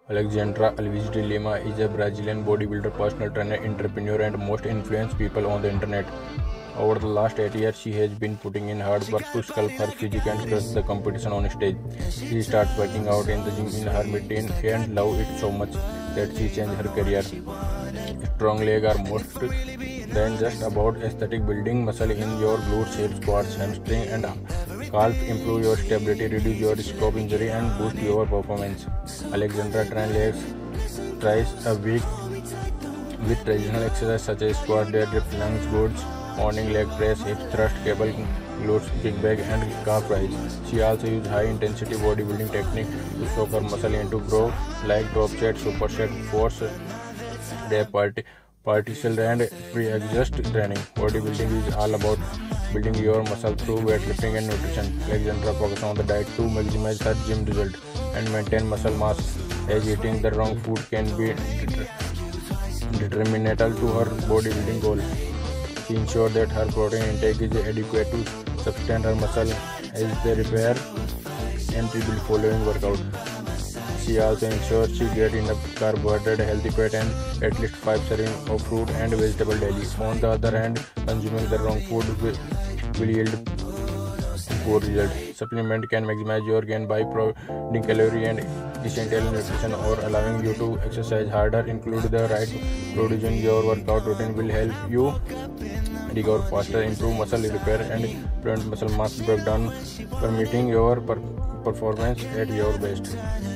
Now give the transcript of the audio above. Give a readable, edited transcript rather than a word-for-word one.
Alexandra Alves de Lima is a Brazilian bodybuilder, personal trainer, entrepreneur, and most influential people on the internet. Over the last 8 years, she has been putting in hard work to sculpt her physique and crush the competition on stage. She started working out in the gym in her mid-teens and loved it so much that she changed her career. Strong legs are more than just about aesthetic. Building muscle in your glutes, hips, quads, hamstring, and calf improve your stability, reduce your risk of injury, and boost your performance. Alexandra trains legs twice a week with traditional exercises such as squat, deadlift, lunge, glutes, morning leg press, hip thrust, cable, glutes, kick bag, and calf rise. She also uses high-intensity bodybuilding technique to soak her muscle into grow like drop set, superset, force, rep, partial, and pre-exhaust training. Bodybuilding is all about building your muscle through weightlifting and nutrition. Alexandra focuses on the diet to maximize her gym result and maintain muscle mass, as eating the wrong food can be detrimental to her bodybuilding goal. She ensures that her protein intake is adequate to sustain her muscle as they repair and rebuild following workout. She also ensures she gets enough carbohydrate, healthy fat, and at least 5 servings of fruit and vegetable daily. On the other hand, consuming the wrong food will yield poor result. Supplement can maximize your gain by providing calorie and essential nutrition or allowing you to exercise harder. Include the right produce in your workout routine will help you recover faster, improve muscle repair, and prevent muscle mass breakdown, permitting your performance at your best.